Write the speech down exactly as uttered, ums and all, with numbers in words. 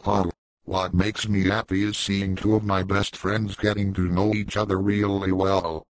Huh. What makes me happy is seeing two of my best friends getting to know each other really well.